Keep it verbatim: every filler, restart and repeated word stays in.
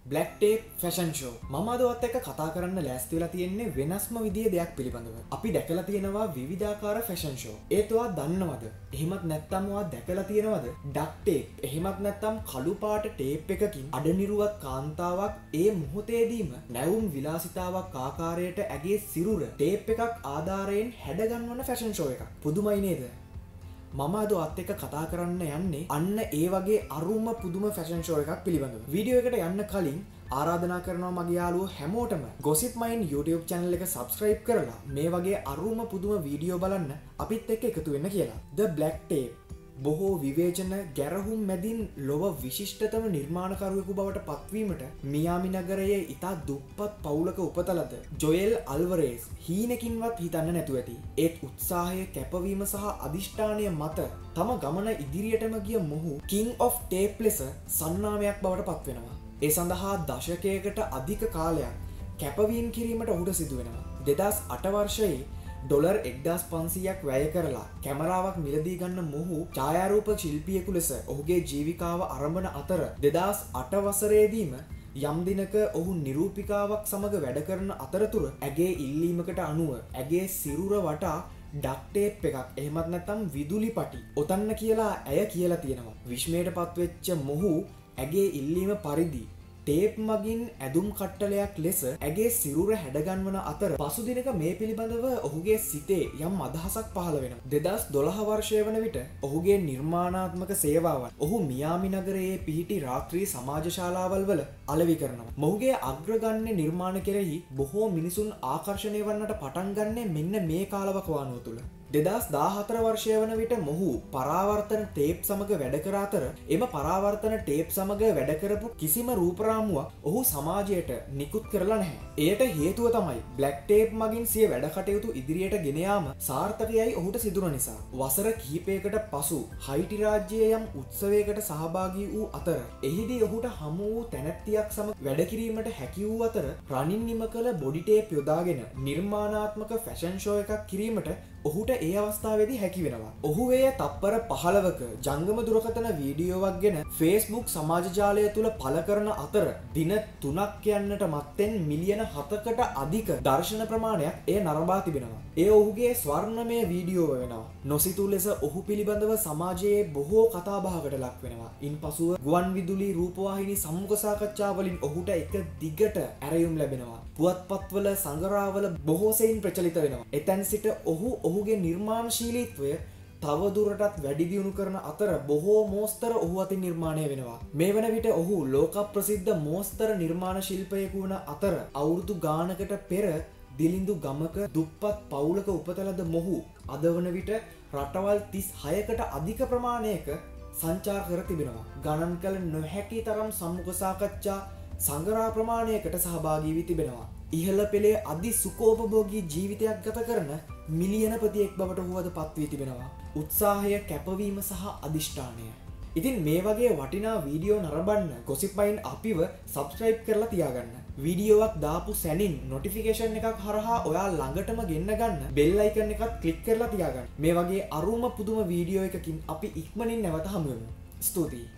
Black Tape Fashion Show. මම අද ඔයත් එක්ක කතා කරන්න ලෑස්ති වෙලා තියෙන්නේ වෙනස්ම විදිහේ දෙයක් පිළිබඳව. අපි දැකලා තියෙනවා විවිධාකාර fashion show. ඒත් ඔයා දන්නවද? එහෙමත් නැත්නම් ඔයා දැකලා තියෙනවද? duct tape. එහෙමත් නැත්නම් කළු පාට ටේප් එකකින් අඩනිරුවත් කාන්තාවක් ඒ මොහොතේදීම නැවුම් විලාසිතාවක් ආකාරයට ඇගේ සිරුර ටේප් එකක් ආධාරයෙන් හැඩ ගන්වන fashion show එකක්. පුදුමයි නේද? මම අද ඔයත් එක්ක කතා කරන්න යන්නේ අන්න ඒ වගේ අරුම පුදුම ෆැෂන් ෂෝ එකක් පිළිබඳව. වීඩියෝ එකට යන්න කලින් ආරාධනා කරනවා මගේ යාළුවෝ හැමෝටම Gossip Mind YouTube channel එක subscribe කරලා මේ වගේ අරුම පුදුම වීඩියෝ බලන්න අපිත් එක්ක එකතු වෙන්න කියලා. The Black Tape බොහෝ විවේචන ගැරහුම් මැදින් ලොව විශිෂ්ටතම නිර්මාණකරුවෙකු බවට පත්වීමට මියාමි නගරයේ ඉතා දුප්පත් පවුලක උපතලද ජොයෙල් අල්වරේස් හීනකින්වත් හිතන්න නැතුව ඇති. ඒත් උත්සාහය කැපවීම සහ අධිෂ්ඨානය මත තම ගමන ඉදිරියටම ගිය මොහු King of Tape ලෙස සන්නාමයක් බවට පත්වෙනවා. ඒ සඳහා දශකයකට අධික කාලයක් කැපවීම් කිරීමට ඔහුට සිදු වෙනවා. දෙදහස් අට වර්ෂයේ ඩොලර් එක්දාස් පන්සීයක් වැය කරලා කැමරාවක් මිලදී ගන්න මොහු ඡායාරූප ශිල්පියෙකු ලෙස ඔහුගේ ජීවිකාව ආරම්භන අතර දෙදහස් අට වසරේදීම යම් දිනක ඔහු නිරූපිකාවක් සමග වැඩ කරන අතරතුර ඇගේ ඉල්ලීමකට අනුව ඇගේ සිරුර වටා ඩක් ටේප් එකක් එහෙමත් නැත්නම් විදුලි පටි ඔතන්න කියලා ඇය කියලා තියෙනවා. විශ්මයට පත්වෙච්ච මොහු ඇගේ ඉල්ලීම පරිදි ටේප් මගින් ඇදුම් කට්ටලයක් ලෙස ඇගේ සිරුර හැඩගන්වන අතර පසු දිනක මේ පිළිබඳව ඔහුගේ සිතේ යම් අදහසක් පහළ වෙනවා. දෙදහස් දොළහ වර්ෂය වන විට ඔහුගේ නිර්මාණාත්මක සේවාවන් ඔහු මියාමි නගරයේ පිහිටි රාත්‍රී සමාජ ශාලාවල් වල අලෙවි කරනවා. මොහුගේ අග්‍රගණ්‍ය නිර්මාණ කෙරෙහි බොහෝ මිනිසුන් ආකර්ෂණය වන්නට පටන් ගන්නේ මෙන්න මේ කාලවකවානුව තුළ. දෙදහස් දාහතර වර්ෂය වන විට මොහු පරාවර්තන ටේප් සමග වැඩ කර අතර එම පරාවර්තන ටේප් සමග වැඩ කරපු කිසිම රූපරාමුවක් ඔහු සමාජයට නිකුත් කරලා නැහැ. එයට හේතුව තමයි බ්ලැක් ටේප් මගින් සිය වැඩ කටයුතු ඉදිරියට ගෙන යාම සාර්ථකයයි ඔහුට සිදුන නිසා. වසර කිහිපයකට පසු හයිටි රාජ්‍යයේ යම් උත්සවයකට සහභාගී වූ අතර එහිදී ඔහුට හමු වූ තැනැත්තියක් සමග වැඩ කිරීමට හැකි වූ අතර රනින් නිම කළ බොඩි ටේප් යොදාගෙන නිර්මාණාත්මක ෆැෂන් ෂෝ එකක් කිරීමට ඔහුට ඒ අවස්ථාවේදී හැකි වෙනවා. ඔහු එය තප්පර පහළවක ජංගම දුරකථන වීඩියෝවක් ගෙන Facebook සමාජ ජාලය තුල පළ කරන අතර දින තුනක් යන්නට මත්තෙන් මිලියන හතකට අධික දර්ශන ප්‍රමාණයක් එය නරඹා තිබෙනවා. එය ඔහුගේ ස්වර්ණමය වීඩියෝව වෙනවා. නොසිතූ ලෙස ඔහු පිළිබඳව සමාජයේ බොහෝ කතාබහකට ලක් වෙනවා. ඉන්පසුව ගුවන් විදුලි රූපවාහිනී සම්මුඛ සාකච්ඡා වලින් ඔහුට එක දිගට ඇරයුම් ලැබෙනවා. පුවත්පත්වල සංගරාවල බොහෝ සෙයින් ප්‍රචලිත වෙනවා. එතැන් සිට ඔහු ඔහුගේ නිර්මාණශීලීත්වය තවදුරටත් වැඩි දියුණු කරන අතර බොහෝ මෝස්තර ඔහු අතින් නිර්මාණය වෙනවා. මේ වන විට ඔහු ලෝක ප්‍රසිද්ධ මෝස්තර නිර්මාණ ශිල්පියෙකු වන අතර අවුරුදු ගානකට පෙර දිලිඳු ගමක දුප්පත් පවුලක උපතලද මොහු අද වන විට රටවල් තිස් හයකට අධික ප්‍රමාණයක සංචාර කර තිබෙනවා. ගණන් කළ නොහැකි තරම් සම්මුඛ සාකච්ඡා සංගරා ප්‍රමාණයකට සහභාගී වී තිබෙනවා. ඉහළ පෙළේ අධි සුඛෝපභෝගී ජීවිතයක් ගත කරන මිලියනපතියෙක් බවට ඔහුවද පත් වී තිබෙනවා. උත්සාහය, කැපවීම සහ අධිෂ්ඨානය. ඉතින් මේ වගේ වටිනා වීඩියෝ නරඹන්න Gossip Mind අපිව subscribe කරලා තියාගන්න. වීඩියෝවක් දාපු සැනින් notification එකක් හරහා ඔයා ළඟටම ගෙන්න ගන්න bell icon එකත් click කරලා තියාගන්න. මේ වගේ අරුම පුදුම වීඩියෝ එකකින් අපි ඉක්මනින් නැවත හමු වෙමු. ස්තුතියි.